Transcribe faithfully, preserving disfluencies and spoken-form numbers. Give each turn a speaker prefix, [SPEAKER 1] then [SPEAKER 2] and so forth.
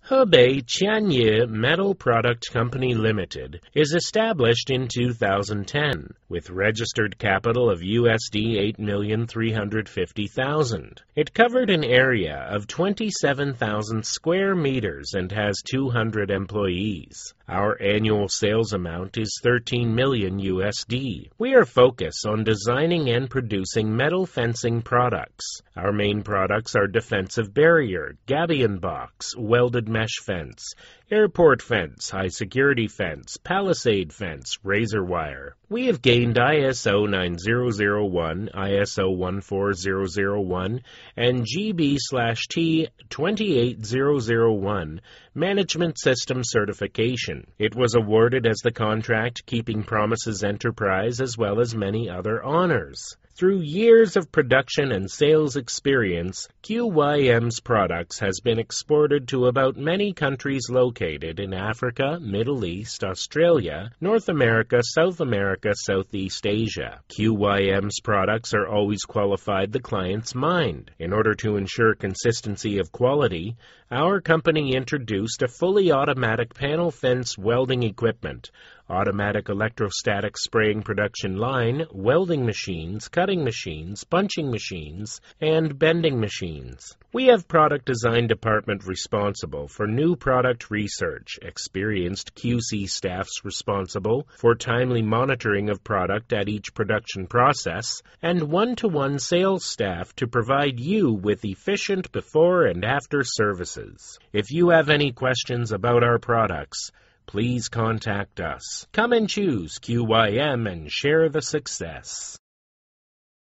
[SPEAKER 1] Hebei Tianye Metal Product Company Limited is established in two thousand ten with registered capital of U S D eight million three hundred fifty thousand. It covered an area of twenty-seven thousand square meters and has two hundred employees. Our annual sales amount is thirteen million U S D. We are focused on designing and producing metal fencing products. Our main products are defensive barrier, gabion box, welded mesh fence, airport fence, high-security fence, palisade fence, razor wire. We have gained I S O nine thousand one, I S O one four zero zero one, and G B T twenty-eight thousand one Management System Certification. It was awarded as the Contract Keeping Promises Enterprise as well as many other honors. Through years of production and sales experience, Q Y M's products has been exported to about many countries located in Africa, Middle East, Australia, North America, South America, Southeast Asia. Q Y M's products are always qualified the client's mind. In order to ensure consistency of quality, our company introduced a fully automatic panel fence welding equipment, automatic electrostatic spraying production line, welding machines, cutting machines, punching machines, and bending machines. We have product design department responsible for new product research, experienced Q C staffs responsible for timely monitoring of product at each production process, and one-to-one sales staff to provide you with efficient before and after services. If you have any questions about our products, please contact us. Come and choose Q Y M and share the success.